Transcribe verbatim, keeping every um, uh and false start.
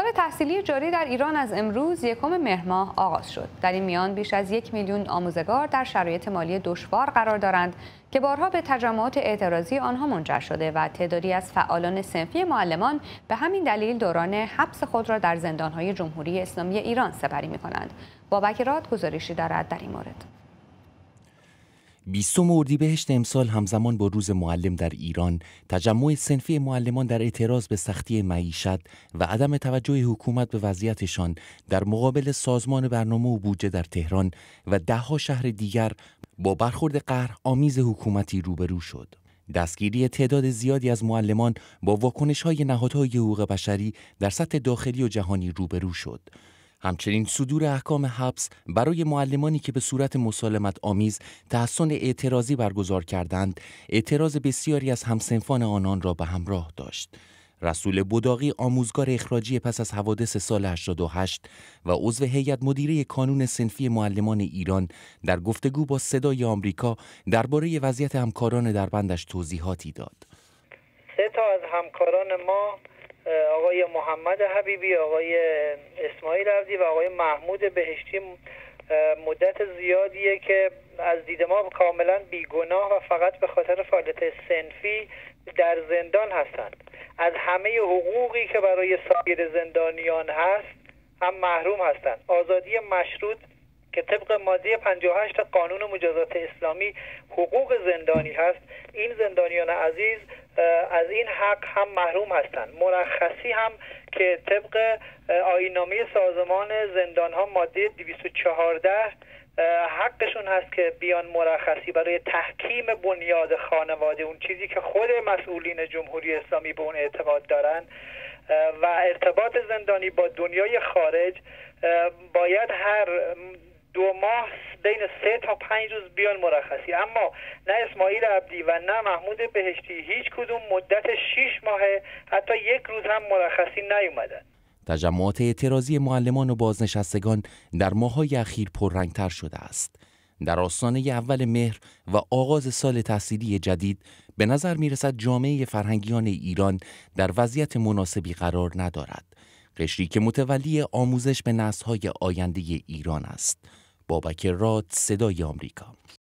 سال تحصیلی جاری در ایران از امروز یکم مهر ماه آغاز شد. در این میان بیش از یک میلیون آموزگار در شرایط مالی دشوار قرار دارند که بارها به تجمعات اعتراضی آنها منجر شده و تعدادی از فعالان صنفی معلمان به همین دلیل دوران حبس خود را در زندانهای جمهوری اسلامی ایران سپری می‌کنند. بابک راد گزارشی دارد در این مورد. بیستم اردیبهشت امسال همزمان با روز معلم در ایران، تجمع صنفی معلمان در اعتراض به سختی معیشت و عدم توجه حکومت به وضعیتشان در مقابل سازمان برنامه و بودجه در تهران و ده‌ها شهر دیگر با برخورد قهرآمیز حکومتی روبرو شد. دستگیری تعداد زیادی از معلمان با واکنش‌های نهادهای حقوق بشری در سطح داخلی و جهانی روبرو شد. همچنین صدور احکام حبس برای معلمانی که به صورت مسالمت آمیز تحصن اعتراضی برگزار کردند، اعتراض بسیاری از همصنفان آنان را به همراه داشت. رسول بداقی، آموزگار اخراجی پس از حوادث سال هشتاد و هشت و عضو هیئت مدیره کانون صنفی معلمان ایران، در گفتگو با صدای آمریکا درباره وضعیت همکاران در بندش توضیحاتی داد. سه تا از همکاران ما، آقای محمد حبیبی، آقای اسماعیل عبدی و آقای محمود بهشتی، مدت زیادیه که از دید ما کاملا بیگناه و فقط به خاطر فعالیت صنفی در زندان هستند. از همه حقوقی که برای سایر زندانیان هست هم محروم هستند. آزادی مشروط که طبق ماده پنجاه و هشت قانون مجازات اسلامی حقوق زندانی هست، این زندانیان عزیز از این حق هم محروم هستند. مرخصی هم که طبق آیین‌نامه سازمان زندان‌ها ماده دویست و چهارده حقشون هست که بیان مرخصی برای تحکیم بنیاد خانواده، اون چیزی که خود مسئولین جمهوری اسلامی به اون اعتقاد دارن، و ارتباط زندانی با دنیای خارج باید هر دو ماه بین سه تا پنج روز بیان مرخصی. اما نه اسماعیل عبدی و نه محمود بهشتی هیچ کدوم مدت شش ماهه حتی یک روز هم مرخصی نیومدن. تجمعات اعتراضی معلمان و بازنشستگان در ماه‌های اخیر پررنگ‌تر شده است. در آستانه اول مهر و آغاز سال تحصیلی جدید به نظر می‌رسد جامعه فرهنگیان ایران در وضعیت مناسبی قرار ندارد. قشری که متولی آموزش به نسل‌های آینده ایران است. بابک راد، صدای آمریکا.